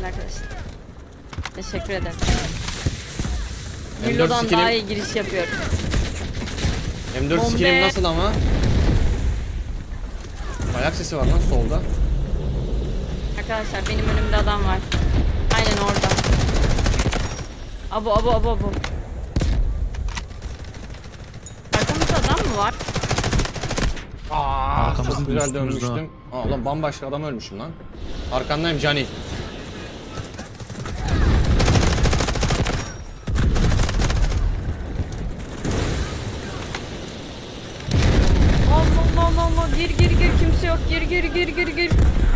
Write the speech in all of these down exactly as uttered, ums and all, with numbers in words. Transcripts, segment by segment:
şimdi arkadaşlar. Teşekkür ederim. Milo'dan daha iyi giriş yapıyorum. M dört skillim nasıl ama? Ayak sesi var lan solda. Arkadaşlar benim önümde adam var. Aynen orada. Abo abo abo abo. Arkamızda adam mı var? Aaa çok güzel dönmüştüm. Aa lan bambaşka adam ölmüşüm lan. Arkandayım Johnny. Allah Allah Allah, gir gir gir, kimse yok, gir gir gir gir gir.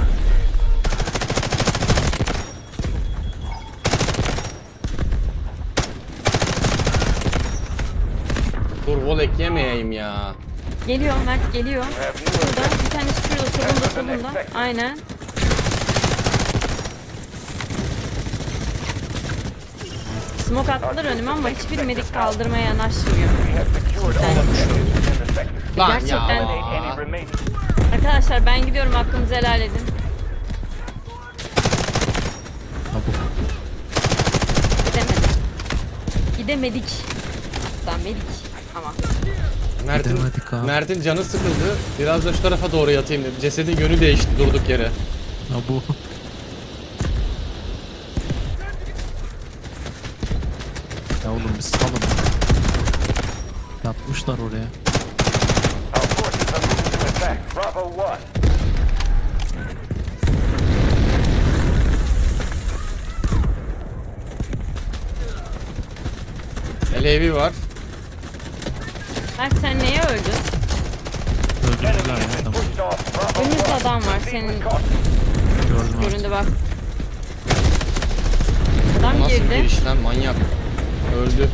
Dur volek yemeyeyim ya. Geliyor Mert, geliyor. Burada bir tanesi şurada, solunda solunda. Aynen. Smoke attılar önüme ama hiçbir medik kaldırmaya yanaşmıyor. Lan Gerçekten. ya. Arkadaşlar ben gidiyorum, hakkınızı helal edin. Gidemedik. Gidemedik. Hatta medik ama. Mert'in, Mert'in canı sıkıldı. Biraz da şu tarafa doğru yatayım dedi. Cesedin yönü değişti durduk yere. Ha bu. Ya oğlum bir salın. Yatmışlar oraya. L A V var. Mert sen neye öldün? Öldürdüler ya adam. Önünüzde adam var senin. Gördüm abi. Göründü bak. Adam Nasıl girdi. giriş lan manyak. Öldü.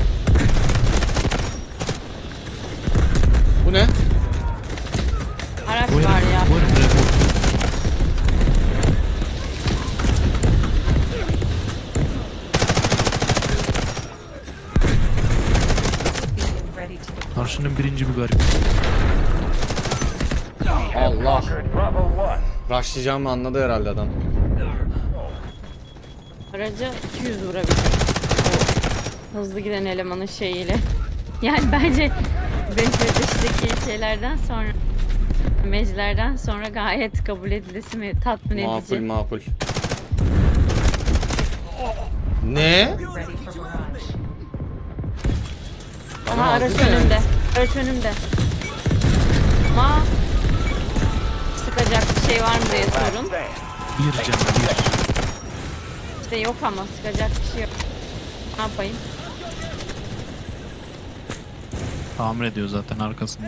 Bu ne? Araç Bu herif, var ya. bu herif report. Karşının birinci bir garip. Allah. Rushlayacağımı anladı herhalde adam. Araca iki yüz vurabilir. O hızlı giden elemanın şeyiyle. Yani bence Bangladeş'teki şeylerden sonra, meclerden sonra gayet kabul edilisi mi, tatmin edici. Makul makul. Ne? Aha araç önümde. Araç önümde. Ama sıkacak bir şey var mı diye sorun. Bir canı bir. İşte yok ama sıkacak bir şey yok. Ne yapayım? Tamir ediyor zaten arkasında.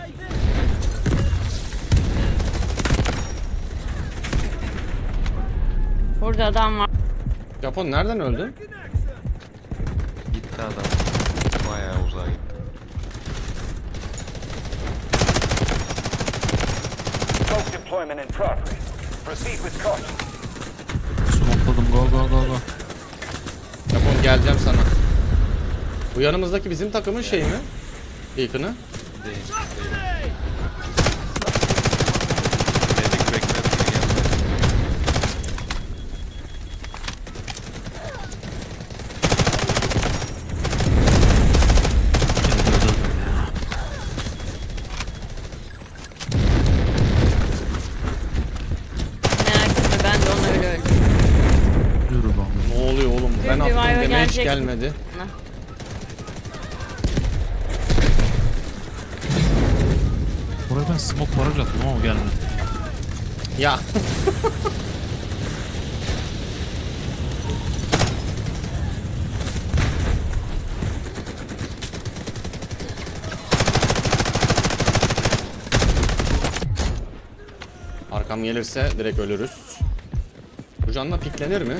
Burada adam var. Japon nereden öldü? Gitti adam. Bayağı uzağa gitti. Smokladım, go go go go. Japon geleceğim sana. Bu yanımızdaki bizim takımın şey mi? Beacon'ı. Değil. Değil. Medik bekletmeye geldi. Merak etme, ben de onu öyle öldüm. Yürü lan. Ne oluyor oğlum? Ben Revive'a attım deme hiç gelecek. gelmedi. Ana. Buraya ben smoke baraj attım ama gelmedi. Ya. Arkam gelirse direkt ölürüz. Bu canla piklenir mi?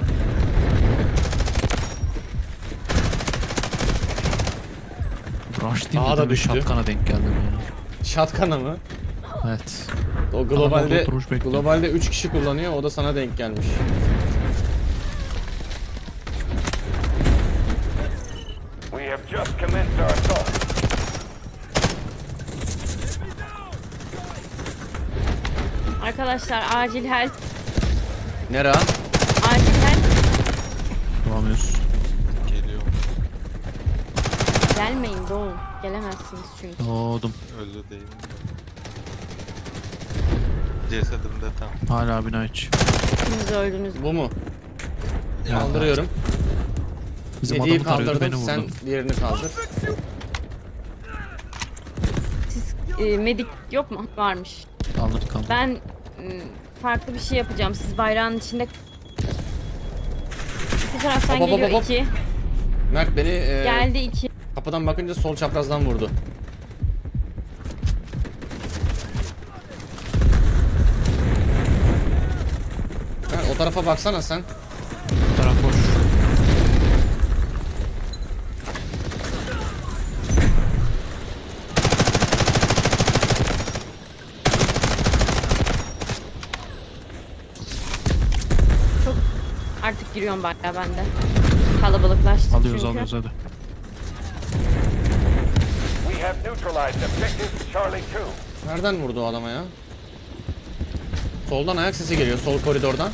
Rush Daha değil da de bir düştü. şatkana denk geldim ya. Shotgun'a mı? Evet. O Adam globalde orada oturmuş bekliyor. globalde üç kişi kullanıyor. O da sana denk gelmiş. We have just commenced our assault. Arkadaşlar acil help. Nere? Acil help. Alamıyoruz. Geliyor. Gelmeyin Doğu. Gelemezsiniz çünkü. Doğdum. Öldü değil mi? Cesedimde tam. Hala bina iç. İkiniz öldünüz. Bu mu? Evet. Kaldırıyorum. Bizim Yediği adamı tarıyordu, beni kaldırdım. vurdu. Sen diğerini kaldır. Siz e, medik yok mu? Varmış. Kaldırdık kaldırdık. Ben m, farklı bir şey yapacağım. Siz bayrağın içinde... Bu taraftan Hop, hop, geliyor hop, hop. iki. Mert beni e, Geldi iki. kapıdan bakınca sol çaprazdan vurdu. Mert o tarafa baksana sen. Bu taraf boş. Artık giriyorum bayrağa ben de. Kalabalıklaştık Alıyoruz çünkü. alıyoruz hadi. We have neutralized objective Charlie two. Nereden vurdu o adama ya? Soldan ayak sesi geliyor, sol koridordan.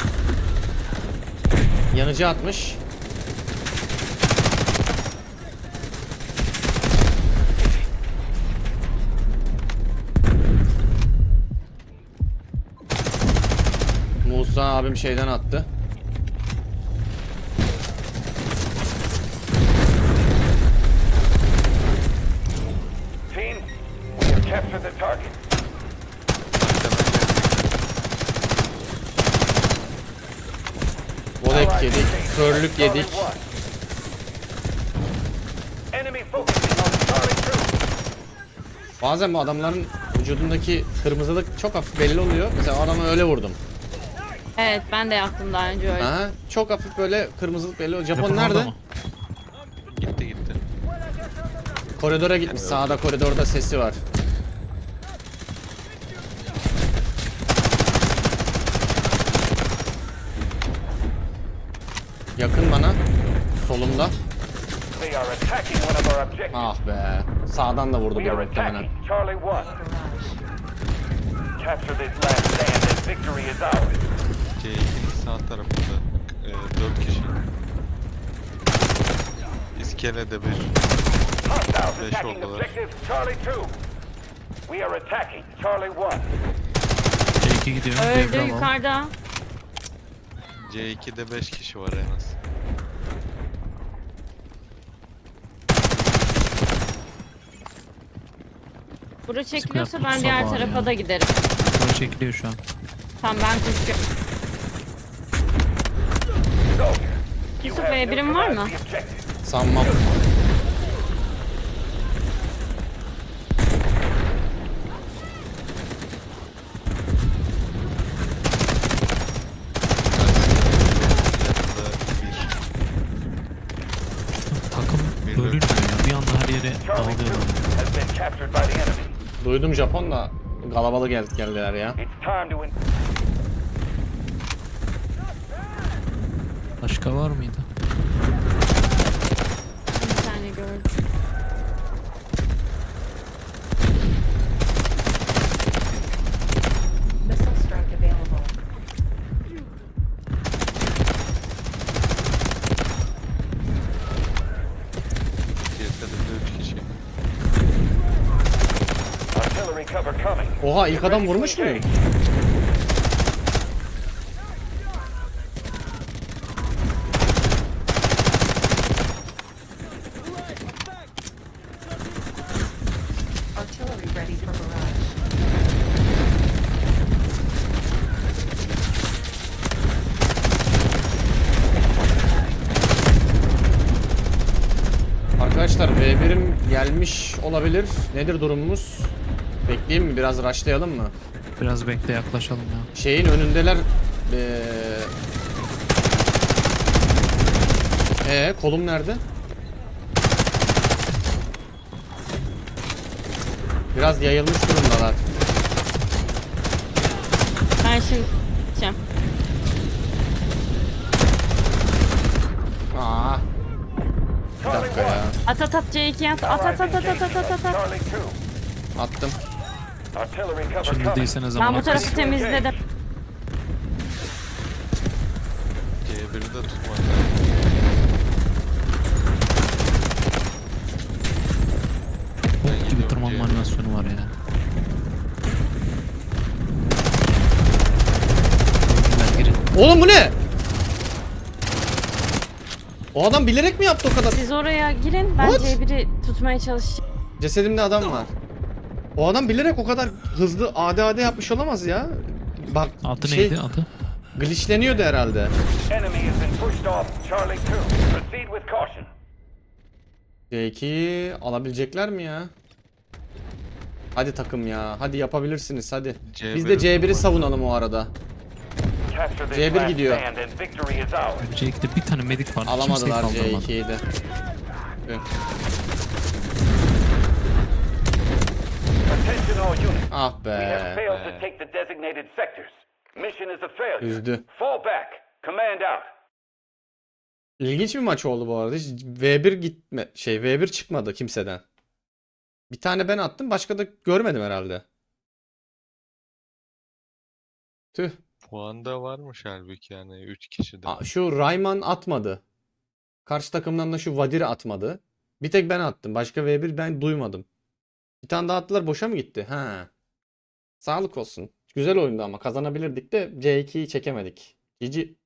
Yanıcı atmış. Musa abim şeyden attı. Team, we have captured the target. Volek Allied yedik, team, körlük Charlie yedik. one. Enemy focusing on Charlie two. Bazen bu adamların vücudundaki kırmızılık çok hafif belli oluyor. Mesela adamı öyle vurdum. Evet ben de yaptım daha önce öyle. Aha, çok hafif böyle kırmızılık belli oluyor. Japon, Japon orada nerede? mı? Gitti gitti. Koridora gitmiş. Sağda koridorda sesi var. Yakın bana. Solumda. They are attacking one of our objectives. Ah be. Sağdan da vurdu We bir are muhtemelen. attacking Charlie one. Capture this last stand and victory is ours. C iki'nin sağ tarafında e, dört kişi. İskelede bir. Hostiles Beş attacking oldular. objective Charlie two. We are attacking Charlie one. C iki gidiyor. Öldü Devre alalım. yukarıda. C iki'de beş kişi var en az. Bura çekiliyorsa Sıkıntı ben diğer sabah tarafa ya. da giderim. Buraya çekiliyor şu an. Tamam ben koşuyorum. Soldier, you Yusuf have Bey, birim var mı? neutralized the objective. Sanmam. Yanında bir. Takım Bir bölünmüyor ya. Bir anda her yere Charlie dağılıyor. two has been captured by the enemy. Duydum Japon da kalabalık gel geldiler ya. It's time to in- Başka var mıydı? Bir tane gördüm. Missile strike available. Cesedimde üç kişi. artillery cover coming. Oha, ilk Get adam ready to vurmuş muyum? engage. Artillery ready for barrage. Arkadaşlar B birim gelmiş olabilir. Nedir durumumuz? Bekleyeyim mi? Biraz rushlayalım mı? Biraz bekle, yaklaşalım ya. Şeyin önündeler. Ee, ee kolum nerede? Biraz yayılmış durumdalar. Ben şimdi gideceğim. Aa. Bir dakika ya. At at at C iki'ye at. At at at at at at at at. Charlie two. Attım. Artillery cover Şimdi coming. değilse ne Ben zaman bu atarız? tarafı temizledim. C bir'i de tutmak lazım. O adam bilerek mi yaptı o kadar? Siz oraya girin. Ben What? C biri tutmaya çalışacağım. Cesedimde adam var. O adam bilerek o kadar hızlı A D A D yapmış olamaz ya. Bak Altı şey, neydi altı? glitchleniyordu herhalde. Enemy has been pushed off Charlie two. Proceed with caution. C ikiyi alabilecekler mi ya? Hadi takım ya. Hadi yapabilirsiniz hadi. C Biz de C biri biri savunalım o arada. Capture this C bir last gidiyor. stand and victory is ours. C ikide bir tane medik var. Alamadılar Kimseyi C kaldıramadı. ikiyi de. Tüh. Attention all units. Ah We have be. failed to take the designated sectors. Mission is a failure. Üzdü. Fall back. Command out. İlginç bir maç oldu bu arada. Hiç V bir gitme şey V bir çıkmadı kimseden. Bir tane ben attım, başka da görmedim herhalde. Tüh. Puanda varmış halbuki yani üç kişide. Aa, şu Rayman atmadı. Karşı takımdan da şu Vadir atmadı. Bir tek ben attım. Başka V bir ben duymadım. Bir tane daha attılar, boşa mı gitti? Ha. Sağlık olsun. Güzel oyundu ama kazanabilirdik de C ikiyi çekemedik. G G.